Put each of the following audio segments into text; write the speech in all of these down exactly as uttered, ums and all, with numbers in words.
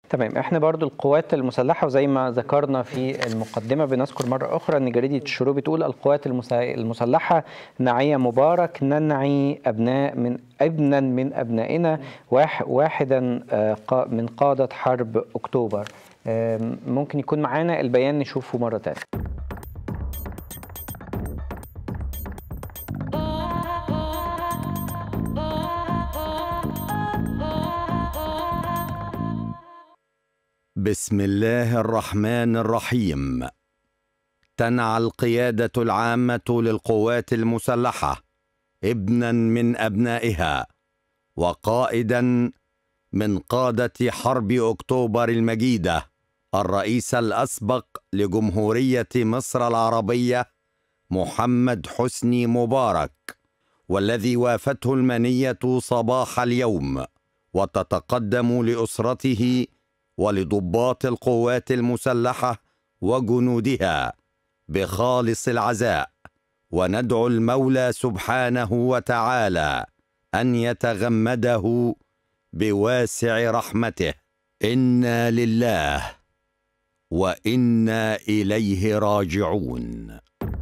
تمام. احنا برضو القوات المسلحة، وزي ما ذكرنا في المقدمة بنذكر مرة أخرى أن جريدة الشروق بتقول القوات المسلحة نعي مبارك ننعي أبناء من ابنا من أبنائنا واحدا من قادة حرب أكتوبر. ممكن يكون معانا البيان نشوفه مرة تانية. بسم الله الرحمن الرحيم. تنعى القيادة العامة للقوات المسلحة ابنا من أبنائها وقائدا من قادة حرب أكتوبر المجيدة الرئيس الأسبق لجمهورية مصر العربية محمد حسني مبارك، والذي وافته المنية صباح اليوم، وتتقدم لأسرته ولضباط القوات المسلحة وجنودها بخالص العزاء، وندعو المولى سبحانه وتعالى أن يتغمده بواسع رحمته. إنا لله وإنا إليه راجعون.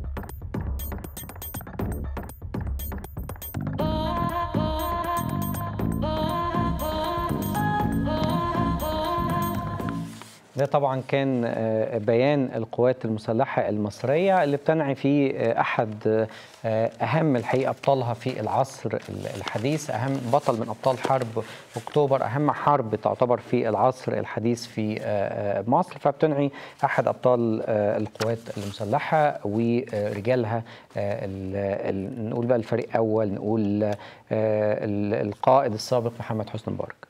ده طبعا كان بيان القوات المسلحة المصرية اللي بتنعي فيه أحد أهم الحقيقة أبطالها في العصر الحديث، أهم بطل من أبطال حرب أكتوبر، أهم حرب تعتبر في العصر الحديث في مصر، فبتنعي أحد أبطال القوات المسلحة ورجالها. نقول بقى الفريق أول، نقول القائد السابق محمد حسني مبارك.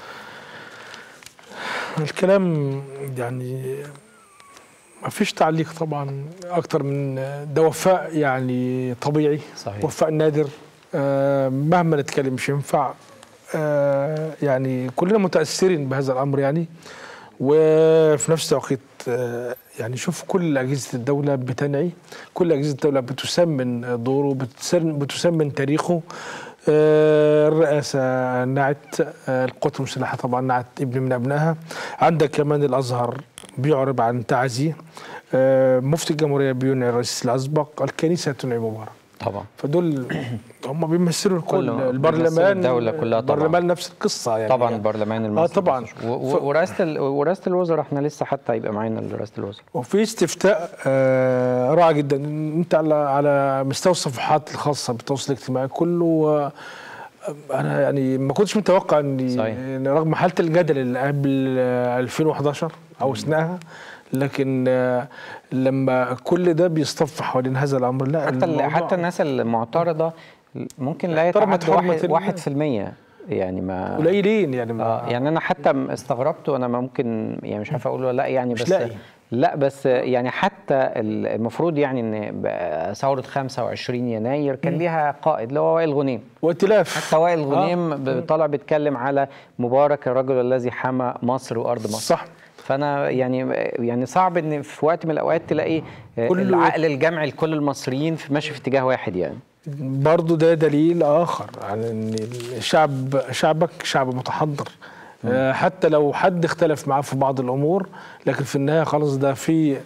الكلام يعني ما فيش تعليق طبعا اكتر من ده. وفاء يعني طبيعي، صحيح. وفاء نادر، آه مهما نتكلم مش ينفع. آه يعني كلنا متاثرين بهذا الامر يعني، وفي نفس الوقت آه يعني شوف كل اجهزه الدوله بتنعي، كل اجهزه الدوله بتسمن دوره، بتسمن تاريخه. آه الرئاسة نعت، آه القوات المسلحة طبعا نعت ابن من أبنائها. عندك كمان الأزهر بيعرب عن تعزيه، آه مفتي الجمهورية بينعي الرئيس الأسبق، الكنيسة تنعي مبارك طبعا. فدول هم بيمثلوا الكل. البرلمان الدولة كلها طبعا. البرلمان نفس القصة يعني طبعا. البرلمان المصري اه طبعا. ورئاسة ورئاسة الوزراء احنا لسه حتى هيبقى معانا رئاسة الوزراء. وفي استفتاء آه رائع جدا. انت على على مستوى الصفحات الخاصة بالتواصل الاجتماعي كله، أنا يعني ما كنتش متوقع إن رغم حالة الجدل اللي قبل ألفين وأحد عشر أو أثناءها، لكن لما كل ده بيصطف حوالين هذا الأمر، لا حتى حتى الناس المعترضة ممكن لا يتعدى واحد واحد في المية يعني، ما قليلين يعني. ما آه يعني أنا حتى استغربت، وأنا ممكن يعني مش عارف أقول ولا لا يعني، بس لاقي. لا بس يعني حتى المفروض يعني ان ثوره خمسة وعشرين يناير كان ليها قائد اللي هو وائل غنيم وائتلاف. حتى وائل غنيم آه. طالع بيتكلم على مبارك الرجل الذي حمى مصر وارض مصر. صح. فانا يعني يعني صعب ان في وقت من الاوقات تلاقي العقل الجمعي لكل المصريين ماشي في اتجاه واحد يعني. برضه ده دليل اخر على ان الشعب شعبك شعب متحضر، حتى لو حد اختلف معاه في بعض الامور، لكن في النهايه خلاص ده في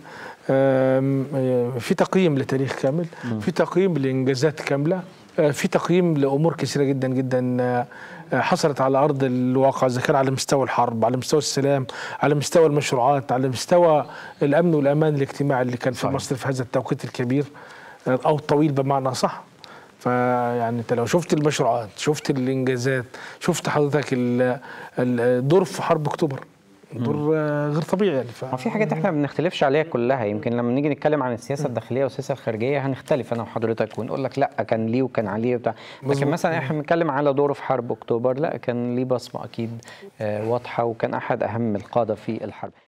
في تقييم لتاريخ كامل، في تقييم لانجازات كامله، في تقييم لامور كثيره جدا جدا حصلت على ارض الواقع، اذا كان على مستوى الحرب، على مستوى السلام، على مستوى المشروعات، على مستوى الامن والامان الاجتماعي اللي كان في صحيح. مصر في هذا التوقيت الكبير او الطويل بمعنى صح. فيعني انت لو شفت المشروعات، شفت الانجازات، شفت حضرتك الدور في حرب اكتوبر، دور غير طبيعي يعني. ف... في حاجات احنا ما بنختلفش عليها كلها، يمكن لما نيجي نتكلم عن السياسه الداخليه والسياسه الخارجيه هنختلف انا وحضرتك ونقول لك لا كان ليه وكان عليه وبتاع، لكن مثلا احنا بنتكلم على دوره في حرب اكتوبر، لا كان ليه بصمه اكيد واضحه، وكان احد اهم القاده في الحرب.